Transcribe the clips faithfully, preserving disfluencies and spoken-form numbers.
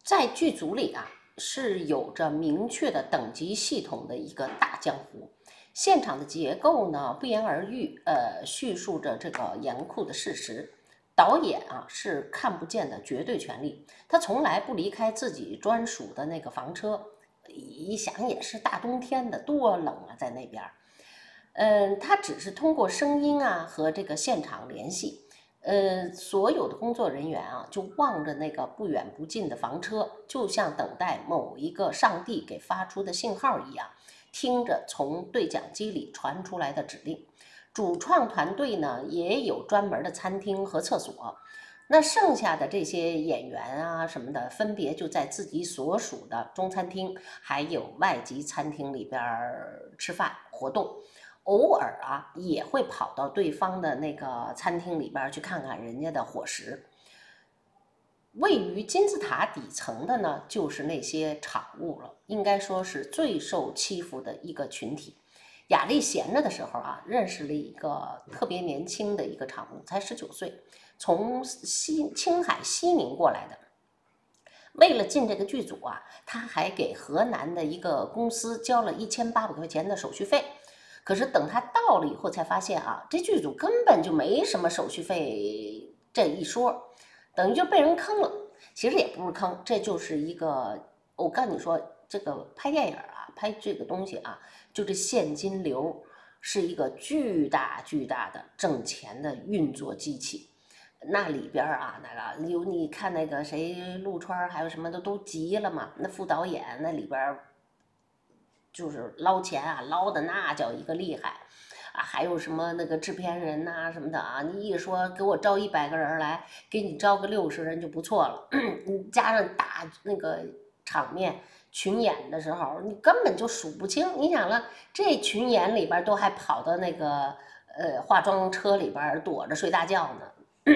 在剧组里啊，是有着明确的等级系统的一个大江湖。现场的结构呢，不言而喻，呃，叙述着这个严酷的事实。导演啊是看不见的绝对权力，他从来不离开自己专属的那个房车。一想也是大冬天的，多冷啊，在那边。嗯，他只是通过声音啊和这个现场联系。呃，所有的工作人员啊，就望着那个不远不近的房车，就像等待某一个上帝给发出的信号一样，听着从对讲机里传出来的指令。主创团队呢，也有专门的餐厅和厕所。那剩下的这些演员啊什么的，分别就在自己所属的中餐厅，还有外籍餐厅里边吃饭活动。偶尔啊，也会跑到对方的那个餐厅里边去看看人家的伙食。位于金字塔底层的呢，就是那些场务了，应该说是最受欺负的一个群体。雅丽闲着的时候啊，认识了一个特别年轻的一个场务，才十九岁，从西青海西宁过来的。为了进这个剧组啊，他还给河南的一个公司交了一千八百块钱的手续费。可是等他到了以后，才发现啊，这剧组根本就没什么手续费这一说，等于就被人坑了。其实也不是坑，这就是一个，我告诉你说，这个拍电影啊，拍这个东西啊，就这现金流是一个巨大巨大的挣钱的运作机器。那里边啊，那个有你看那个谁陆川还有什么的都急了嘛，那副导演那里边就是捞钱啊，捞的那叫一个厉害啊！还有什么那个制片人呐、啊、什么的啊，你一说给我招一百个人来，给你招个六十人就不错了。你加上大那个场面群演的时候，你根本就数不清。你想了，这群演里边都还跑到那个呃化妆车里边躲着睡大觉呢。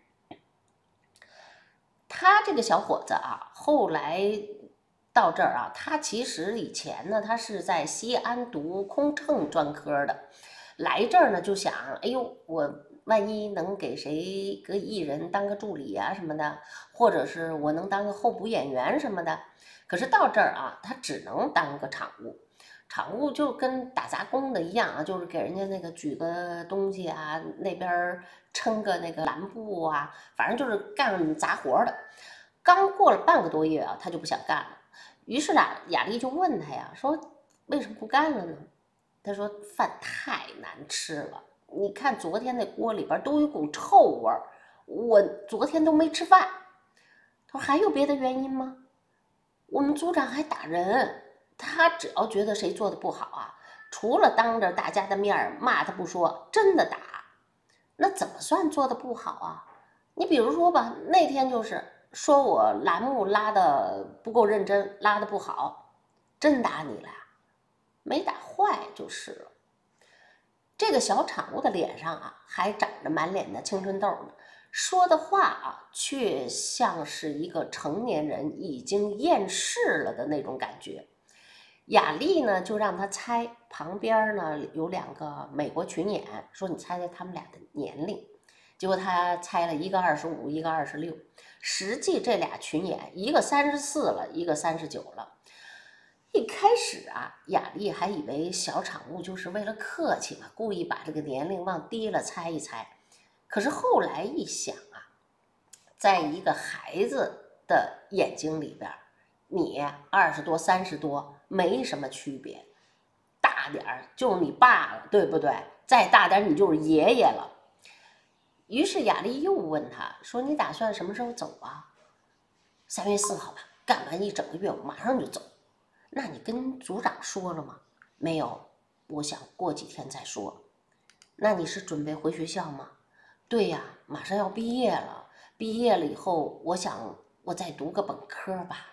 他这个小伙子啊，后来到这儿啊，他其实以前呢，他是在西安读空乘专科的，来这儿呢就想，哎呦，我万一能给谁个艺人当个助理啊什么的，或者是我能当个候补演员什么的。可是到这儿啊，他只能当个场务。场务就跟打杂工的一样啊，就是给人家那个举个东西啊，那边撑个那个蓝布啊，反正就是干杂活的。刚过了半个多月啊，他就不想干了。于是啊，雅丽就问他呀，说为什么不干了呢？他说饭太难吃了，你看昨天那锅里边都有股臭味儿，我昨天都没吃饭。他说还有别的原因吗？我们组长还打人，他只要觉得谁做的不好啊，除了当着大家的面骂他不说，真的打。那怎么算做的不好啊？你比如说吧，那天就是说我栏目拉的不够认真，拉的不好，真打你了呀？没打坏就是了。这个小场务的脸上啊，还长着满脸的青春痘呢，说的话啊，却像是一个成年人已经厌世了的那种感觉。雅丽呢，就让他猜，旁边呢有两个美国群演，说你猜猜他们俩的年龄。结果他猜了一个二十五，一个二十六，实际这俩群演，一个三十四了，一个三十九了。一开始啊，雅丽还以为小场务就是为了客气嘛，故意把这个年龄往低了猜一猜。可是后来一想啊，在一个孩子的眼睛里边，你二十多、三十多没什么区别，大点儿就是你爸了，对不对？再大点你就是爷爷了。于是雅丽又问他说：“你打算什么时候走啊？”三月四号吧，干完一整个月，我马上就走。那你跟组长说了吗？没有，我想过几天再说。那你是准备回学校吗？对呀，马上要毕业了，毕业了以后，我想我再读个本科吧。